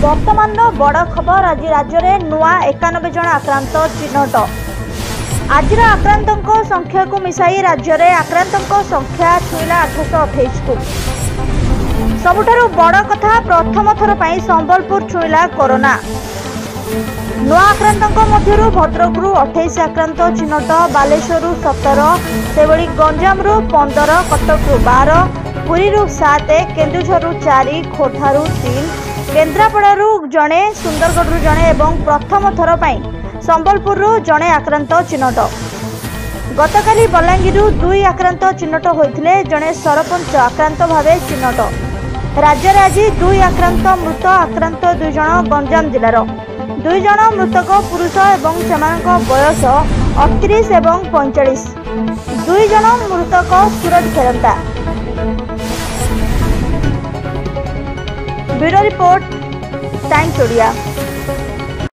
वर्तमान बड़ खबर आज राज्य में नुआ 91 जन आक्रांत चिन्हट। आज आक्रांतों संख्या को मिसाई राज्य में आक्रांतों संख्या छुईला 828 को। सबुठारु बड़ कथा प्रथम थर पर संबलपुर छुईला कोरोना। नुआ आक्रांतों मध्यरु भद्रकरू 28 आक्रांत चिन्हट, बालेश्वर 17, सेभली गंजामरू 15, कटकरू 12, पुरीरू 7, केन्दुझरु 4, खोर्धारू 3, केन्द्रापड़ारू जड़े, सुंदरगढ़ जड़े एवं प्रथम थर पर संबलपुर जड़े आक्रांत चिन्हट। गतकाली बलांगीर 2 आक्रांत चिन्हट होते, जड़े सरपंच आक्रांत भाव चिन्हट। राज्य में आज 2 आक्रांत मृत, आक्रांत 2 जन गंजाम जिलार। 2 जन मृतक पुरुष एवं सेमानक बयस 38 एवं 45। 2 जन मृतक सूरत फेरंता। Bureau report, times Odia.